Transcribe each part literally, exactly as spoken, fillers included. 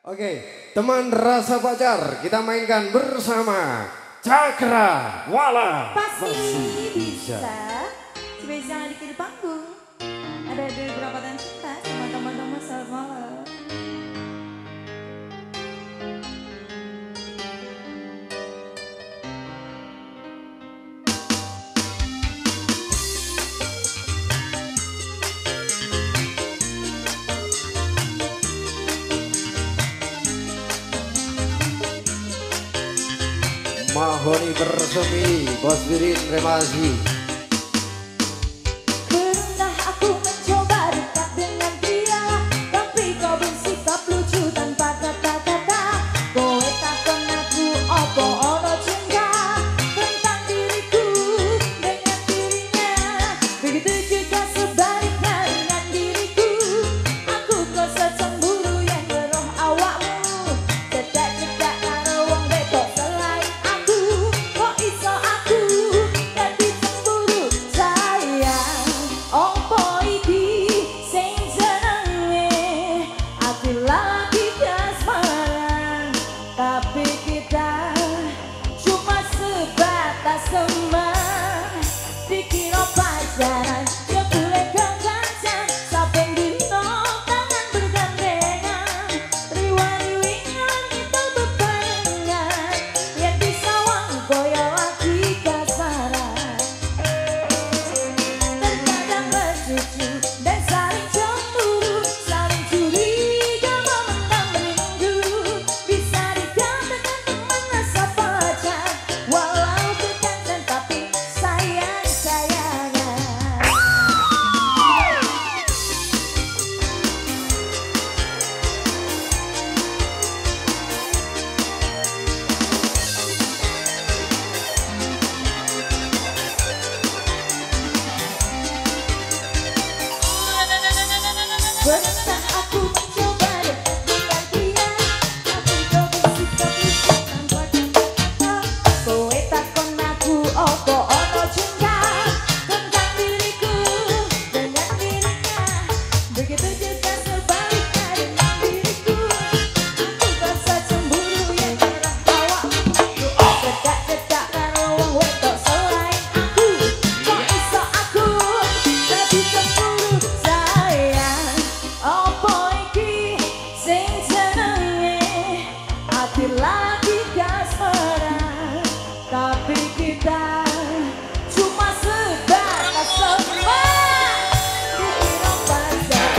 Oke, teman rasa pacar kita mainkan bersama Cakrawala. Pasti bisa. Spesial di panggung. Ada beberapa dan cinta sama teman-teman selamat malam. Mahoni bersemi, Bos Birin Remasi. Pernah aku mencoba dekat dengan dia, tapi kau bersikap lucu tanpa kata-kata. Kowe takon aku opo ono cinta tentang diriku dengan dirinya. Begitu juga sebaliknya dengan diriku. Aku kok secemburu yang ngeroh awakmu. Cedak-cedak karo wong wedok selain aku. Kok iso aku dadi cemburu sayang. Opo iki sing jenenge ati lagi kasmaran, tapi kita cuma sebatas teman. Dikira pacaran jebule gangan, saben dino tangan bergandengan. Riwani-wingan itu bebarengan, yang disawang koyo lagi kasmaran. Terkadang bercucu dan saling cemburu, saling curiga memendam rindu. Bisa dikatakan teman rasa pacar, walau kekancan tapi sayang-sayangan. Pernah aku mencoba dekat dengan dia, tapi kau bersikap lucu tanpa kata-kata. Kowe takon aku opo ono cinta tentang diriku dengan dirinya. Begitu juga sebaliknya dengan diriku. Aku rasa cemburu yang merah awakmu. Cedak-cedak karo wong wedok selain aku. Kok iso aku dadi cemburu sayang. Opo iki sing jenenge ati lagi kasmaran, tapi kita cuma sebatas teman. Dikira pacar,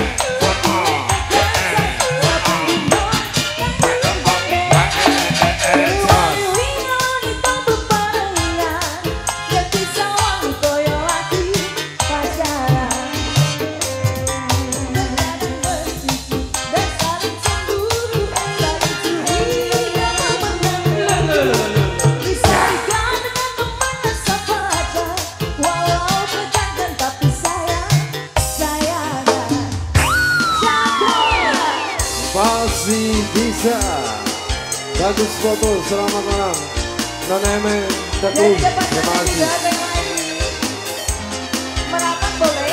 riwani-wingan itu bebarengan, yang disawang koyo lagi pacaran. Terkadang bercucu dan saling cemburu, saling curiga memendam rindu. Bisa dikatakan teman rasa pacar, walau kekancan tapi sayang-sayangan. Cakrawala. Pasti bisa. Bagus foto, selamat malam. Nona Emen, Teguh, Jadi depan terima nanti kasih. digandeng lagi. Merapat boleh?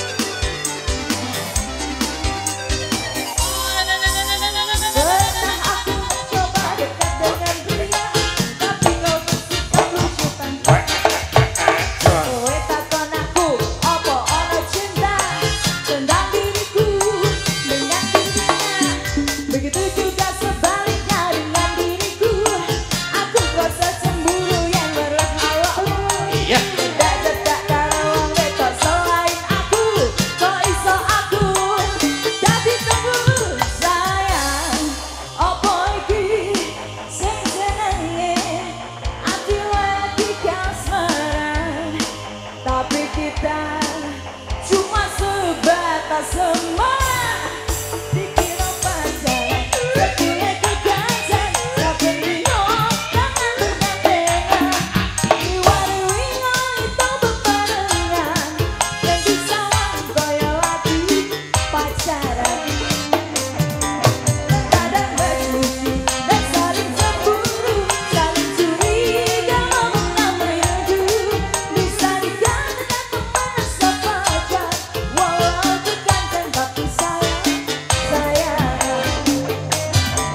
Pernah aku mencoba dekat dengan dia, tapi kau bersikap lucu tanpa kata-kata. Kowe takon aku opo ono cinta tentang diriku dengan dirinya. Begitu juga sebaliknya dengan diriku. Aku rasa cemburu yang merah awakmu. Cedak-cedak karo wong wedok selain aku. Kok iso aku dadi cemburu sayang. Opo iki sing jenenge ati lagi kasmaran, tapi kita cuma sebatas teman. Dikira pacaran, jebule kekancan, saben dino tangan bergandengan. Riwani-wingan itu bebarengan, yang disawang koyo lagi pacaran. Terkadang bercucu dan saling cemburu, saling curiga memendam rindu. Bisa dikatakan teman rasa pacar, walau kekancan tapi sayang-sayangan.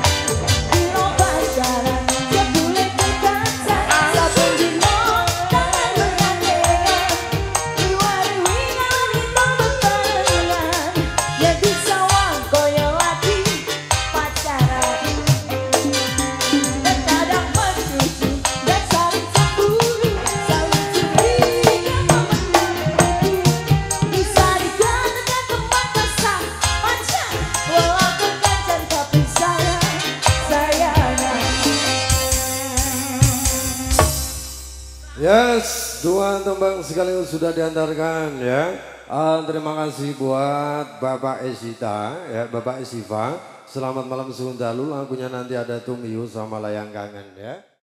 Yes, dua tembang sekaligus sudah diantarkan ya. Uh, terima kasih buat Bapak Esita, ya Bapak Esiva. Selamat malam Sundalu, lagunya nanti ada Tumiu sama Layang Kangen ya.